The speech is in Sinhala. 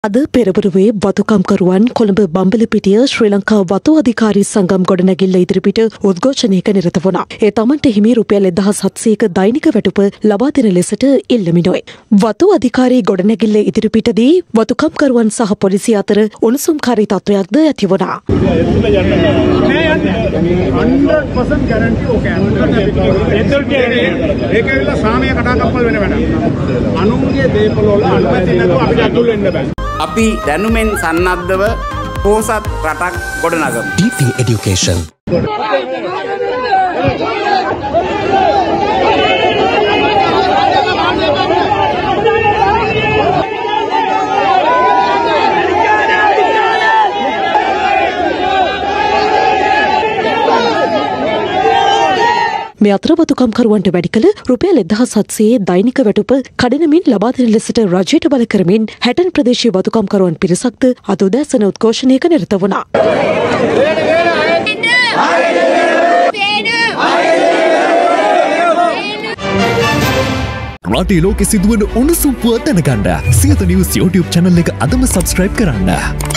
අද පෙරවරුවේ වතුකම්කරුවන් කොළඹ බම්බලපිටිය ශ්‍රී ලංකා වතු අධිකාරී සංගම් ගොඩනැගිල්ල ඉදිරිපිට උද්ඝෝෂණයක නිරත වුණා. ඒ තමන්ට හිමි රුපියල් 1700ක දෛනික වැටුප ලබා දෙන ලෙසට ඉල්ලමිනුයි. වතු අධිකාරී ගොඩනැගිල්ල ඉදිරිපිටදී වතුකම්කරුවන් සහ පොලිසිය අතර උණුසුම්කාරී තත්ත්වයක්ද ඇති වුණා. 100% guarantee okay. ඒකෙවිලා සාමය කඩා කප්පල් වෙන වැඩක්. අනුන්ගේ දේපල වල අනුමැතිය නැතුව අපිට අතුල් වෙන්න බෑ. අපි දැනුමෙන් සන්නද්ධව පෝසත් රටක් ගොඩනගමු. DP Education. මේ අතර වතුකම්කරුවන්ට වැඩි කළ රුපියල් 1700 දෛනික වැටුප කඩනමින් ලබා දෙන ලෙසට රජයට බල කරමින් 60 ප්‍රදේශීය වතුකම්කරුවන් පිරිසක්ද අද උදෑසන උද්ඝෝෂණයක නිරත වුණා. රටේ ලෝකෙ සිදුවන උණුසුම් පුවත් දැනගන්න සියත නිවුස් YouTube channel එක අදම subscribe කරන්න.